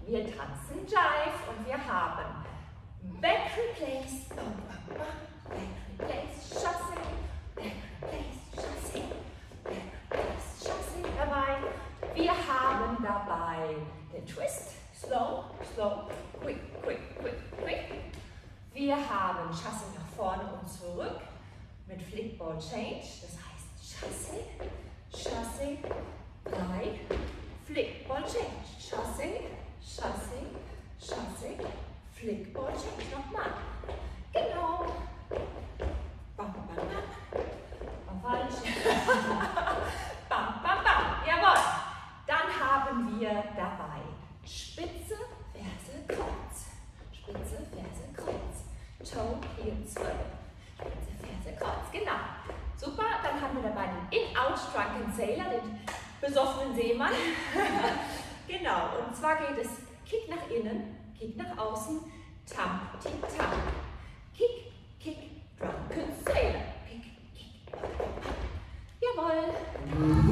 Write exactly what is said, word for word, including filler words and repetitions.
Wir tanzen Jive und wir haben Back Replace, Back Replace, Chassé, Back Replace, Chassé, Back Replace, Chassé dabei. Wir haben dabei den Twist, Slow, Slow, Quick, Quick, Quick, Quick. Wir haben Chassé nach vorne und zurück mit Flickball Change, das heißt Chassé, Chassé, drei, Flickball Change, Chassé, Chassé, Chassé, Flickball Change, nochmal, genau, bam, bam, bam, falsch, bam, bam, bam, jawohl, dann haben wir dabei Spitze, Ferse, Kreuz, Spitze, Ferse, Kreuz, Toe, Heel, zwölf, Spitze, Ferse, Kreuz, genau, super, dann haben wir dabei den In-Out Drunken Sailor, den besoffenen Seemann. Genau, und zwar geht es Kick nach innen, Kick nach außen, Tamp, Tick, Tamp. Kick, Kick, Drunken Sailor. Kick, Kick. Jawohl.